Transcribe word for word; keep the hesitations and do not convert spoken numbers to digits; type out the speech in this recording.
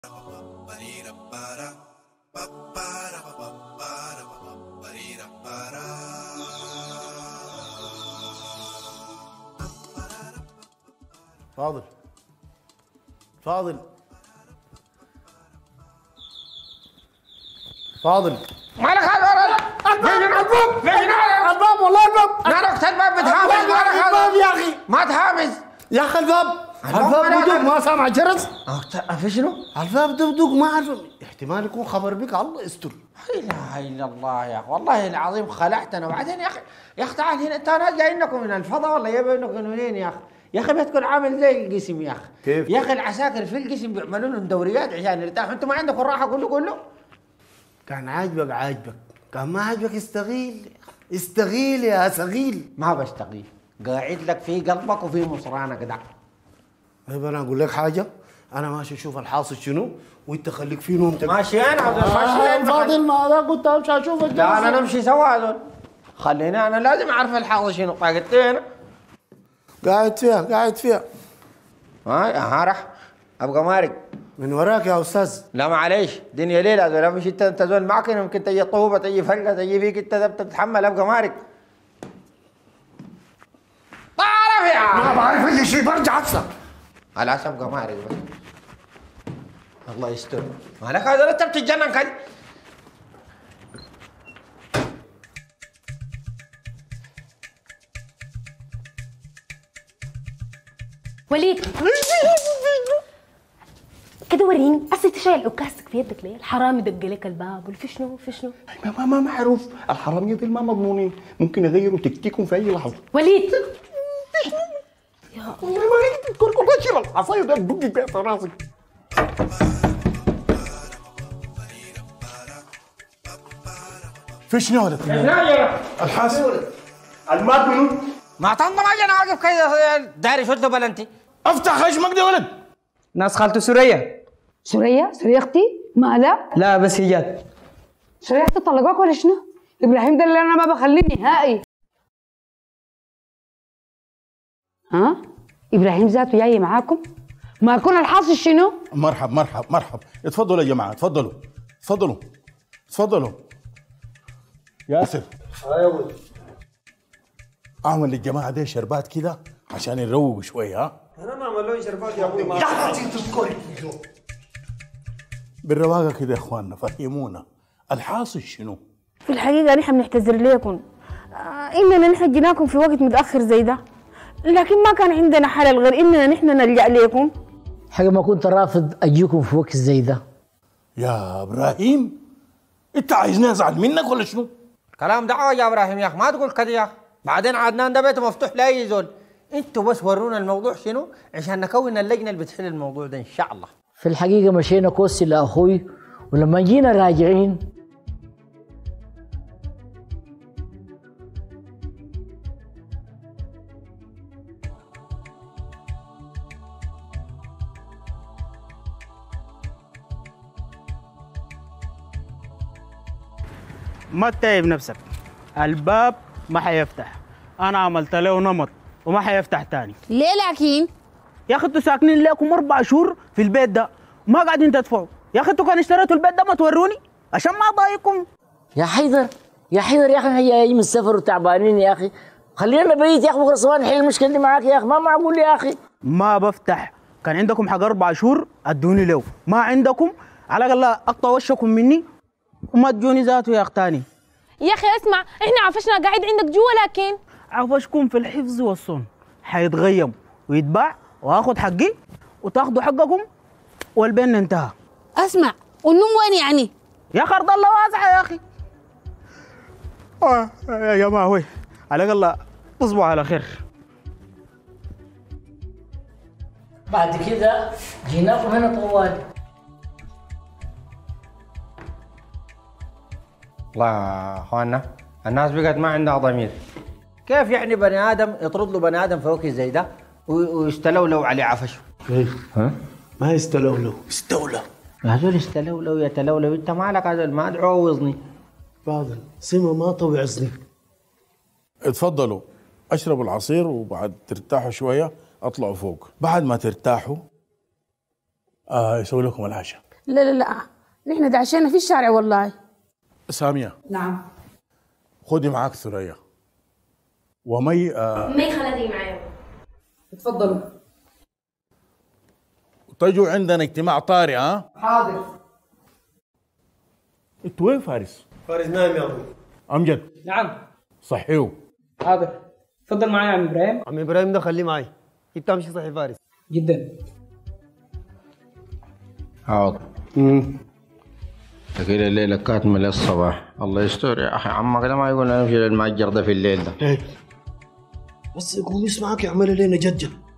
فاضل فاضل فاضل مالك هذا؟ فين الباب؟ فين الباب؟ والله الباب مالك الباب بتهامس؟ مالك الباب يا اخي ما تهامس يا اخي الباب الباب بدق ما سامع جرس. في شنو؟ الباب دق ما اعرف احتمال يكون خبر بك الله يستر. لا اله الا الله يا اخي والله العظيم خلعتنا. وبعدين يا اخي يا اخي تعال هنا. انت انا جاي لكم من الفضاء ولا جاي لكم من وين يا اخي؟ يا اخي بتكون عامل زي القسم يا اخي. كيف؟ يا اخي العساكر في القسم بيعملوا لهم دوريات عشان يرتاحوا. انتم ما عندكم راحه كله كله؟ كان عاجبك عاجبك، كان ما عاجبك استغيل استغيل يا سغيل. ما بشتغل قاعد لك في قلبك وفي مصرانك ده. طيب انا اقول لك حاجه، انا ماشي اشوف الحاصل شنو وانت خليك في نوم. ماشي انا عبد ماشي فاضل ما هذا قلت امشي اشوف الجو. لا انا نمشي سوا هذول. خليني انا لازم اعرف الحاصل شنو. طاقتين قاعد فيها قاعد فيها. ها ها راح ابقى مارق من وراك يا استاذ. لا معليش دنيا ليله هذول. مش انت انت زول معك يمكن تجي طوبه تجي فلقه تجي فيك انت تتحمل. ابقى مارق. بعرف يا ما بعرف اي شيء برجع اصلا. خلاص ابقى مارق بس. الله يستر. مالك هذول انت بتتجنن كده؟ وليد كده وريني اصل انت شايل عكازك في يدك ليه؟ الحرامي دق لك الباب ولا في شنو في شنو؟ ما ما ما معروف الحرامية دي ما مضمونين، ممكن يغيروا تكتيكهم في اي لحظه. وليد يا الله كنت اشيل العصايه ده تدق بيها في راسك. في شنو ولد؟ الحاسب المات منو؟ ما تنظم اجي انا واقف كده داري شو الدبل انت؟ افتح خشمك ده ولد. ناس خالته سوريا. سوريا؟ سوريا اختي؟ مالها؟ لا بس هي جات. سوريا اختي طلقوك ولا شنو؟ ابراهيم ده اللي انا ما بخليه نهائي. ها؟ ابراهيم ذاته جاي معاكم؟ ما يكون الحاصل شنو؟ مرحب مرحب مرحب، اتفضلوا يا جماعه اتفضلوا اتفضلوا اتفضلوا. ياسر ايوه اعمل للجماعه دي شربات كده عشان يروقوا شويه. ها انا ما اعمل لهم شربات يا ابوي. ما بالرواقه كده يا اخواننا فهمونا الحاصل شنو؟ في الحقيقة نحن بنعتذر لكم آه إننا نحن جيناكم في وقت متأخر زي ده، لكن ما كان عندنا حل غير إننا نحن نلجأ لكم. حاجة ما كنت رافض أجيكم في وقت زي ده. يا ابراهيم انت عايزني ازعل منك ولا شنو؟ كلام دعوه يا ابراهيم يا اخي. ما تقول كده يا اخي. بعدين عدنان ده بيته مفتوح لاي زول. انتوا بس ورونا الموضوع شنو عشان نكون اللجنه اللي بتحل الموضوع ده ان شاء الله. في الحقيقة مشينا كوسي لأخوي، ولما جينا راجعين ما تتعب نفسك، الباب ما حيفتح. انا عملت له نمط وما حيفتح تاني. ليه لكن؟ يا اخي انتوا ساكنين لكم اربع شهور في البيت ده وما قاعدين تدفعوا. يا اخي انتوا كان اشتريتوا البيت ده ما توروني عشان ما اضايقكم. يا حيدر يا حيدر يا أخي هي جايين من السفر وتعبانين يا أخي، خلينا بيت يا أخي بكرة صباح نحل المشكلة دي معاك يا أخي. ما معقول يا أخي. ما بفتح. كان عندكم حق اربع شهور ادوني له، ما عندكم على الاقل اقطع وشكم مني وما تجوني ذاته يا اختاني. يا أخي اسمع، إحنا عفشنا قاعد عندك جوا لكن عفشكم في الحفظ والصون حيتغيم ويتباع واخد حقي وتاخدوا حقكم والبين انتهى. اسمع، والنوم وين يعني؟ يا اخي ارض الله واسعه يا اخي. آه يا جماعه وي على الاقل تصبحوا على خير. بعد كده جيناكم هنا طوال. الله يا اخواننا الناس بقت ما عندها ضمير. كيف يعني بني ادم يطرد له بني ادم في وقت زي ده ويستلولوا عليه عفشه؟ كيف؟ ها؟ ما يستلولوا استولى. هذول يستلولوا يتلولوا. انت مالك هذول؟ ما تعوضني. فاضل سمة ما توعظني. اتفضلوا اشربوا العصير وبعد ترتاحوا شويه اطلعوا فوق. بعد ما ترتاحوا آه يسوي لكم العشاء. لا لا لا، نحن دعشينا في الشارع والله. ساميه. نعم. خدي معاك ثريا ومي. آه مي خلتي معايا. اتفضلوا. تجوا عندنا اجتماع طارئ. ها حاضر. انت وين فارس؟ فارس نايم يا ابوي. امجد. نعم. صحيو. حاضر. تفضل معايا يا عم ابراهيم. عم ابراهيم ده خليه معي، انت امشي صحي فارس. جدا. حاضر. امم كده الليله كاتمه للصباح. الله يستر يا اخي، عمك ده ما يقول انا امشي للمأجر ده في الليل ده. بس يقوم يسمعك يعمل لنا جدجل.